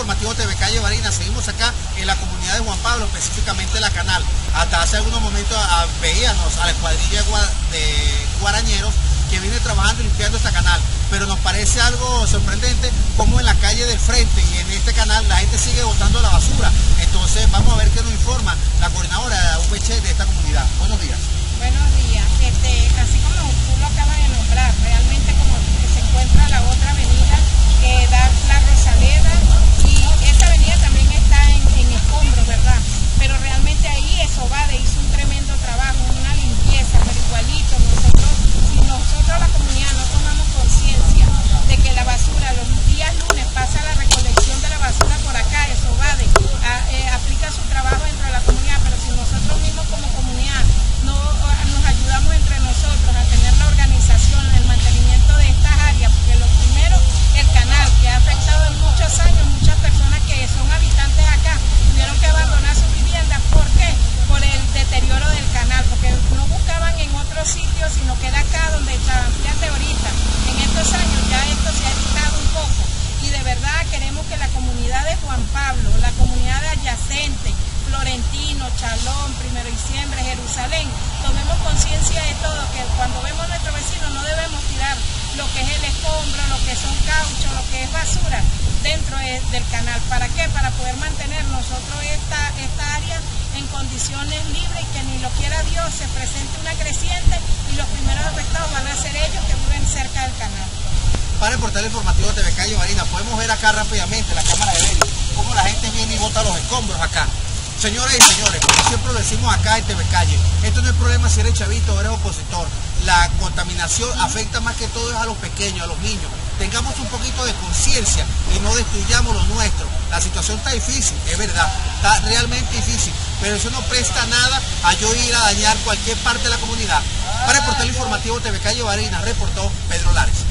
informativo TV Calle Barinas. Seguimos acá en la comunidad de Juan Pablo, específicamente la Canal. Hasta hace algunos momentos veíamos a la escuadrilla de guarañeros que viene trabajando y limpiando esta canal, pero nos parece algo sorprendente como en la calle del frente y en este canal la gente sigue botando la basura. Entonces vamos a ver qué nos informa la coordinadora de VC de esta comunidad. Buenos días. Buenos días. Así como tú lo acabas de nombrar, realmente como se encuentra la otra avenida que da la Rosaleda, y esta avenida también está en escombros, ¿verdad? Pero realmente ahí Esobade hizo un tremendo trabajo, una limpieza, pero igualito nosotros la comunidad no tomamos conciencia de que la basura los días lunes pasa la recolección de la basura por acá. Esobade aplica su trabajo dentro de la comunidad, pero si nosotros mismos como comunidad no nos ayudamos entre nosotros a tener la organización, el mantenimiento de estas áreas, porque lo primero, el canal, que ha afectado en muchos años, muchas personas que son habitantes acá tuvieron que abandonar sus viviendas. ¿Por qué? Por el deterioro del canal, porque no buscaban en otros sitios, sino que era acá donde estaban. Fíjate ahorita, en estos años ya esto se ha evitado un poco, y de verdad queremos que la comunidad de Juan Pablo, la comunidad adyacente, Florentino, Chalón, Primero de Diciembre, Jerusalén, tomemos conciencia de todo, que cuando vemos a nuestros vecinos no debemos tirar lo que es el escombro, lo que son cauchos, lo que es basura dentro del canal. ¿Para qué? Para poder mantener nosotros esta área en condiciones libres, y que ni lo quiera Dios se presente una creciente y los primeros afectados van a ser ellos que viven cerca del canal. Para el portal informativo TV Calle Barinas podemos ver acá rápidamente la cámara de vídeo, cómo la gente viene y bota los escombros acá. Señoras y señores, como siempre lo decimos acá en TV Calle, esto no es problema si eres chavito o eres opositor. La contaminación afecta más que todo a los pequeños, a los niños. Tengamos un poquito de conciencia y no destruyamos lo nuestro. La situación está difícil, es verdad, está realmente difícil, pero eso no presta nada a yo ir a dañar cualquier parte de la comunidad. Para el portal informativo TV Calle Barinas, reportó Pedro Lares.